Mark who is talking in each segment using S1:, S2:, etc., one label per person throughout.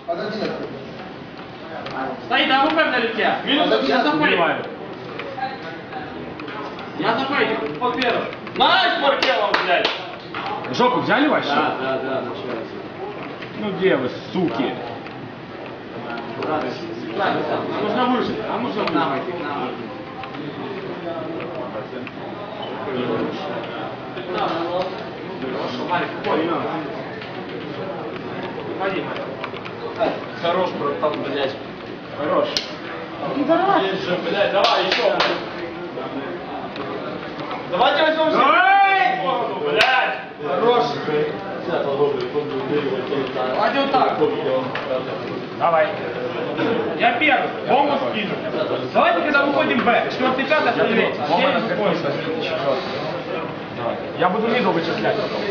S1: Стоит, а упер на лице. Минус, я запой. Я запой, по первому. Найс, Маркелов, блядь.
S2: Жопу взяли вообще?
S1: Да, начинается.
S2: Ну где вы, суки?
S1: Нужно выжить, а нужно выжить. Хорош, братан, блядь.
S2: Хорош.
S1: Есть же, блядь, давай еще. Давайте возьмем все. Блядь. Хорош. Давайте вот так.
S2: Давай.
S1: Я первый. Бомбу скину. Давайте, когда выходим Б. 4-й, 5-й, остальные.
S2: Я буду мидл вычислять.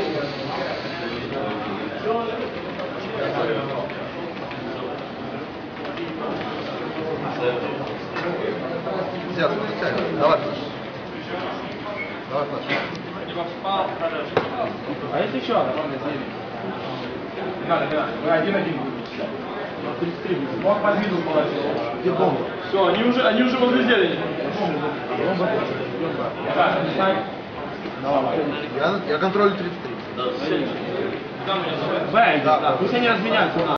S3: Взял, давай. Давай,
S2: А если еще? Не надо. Вы 1-1 будете. 33 будет. Мог под мидл положить.
S1: Все, они уже возле зелени.
S3: Я контролю 33.
S2: Б, пусть они разменяются.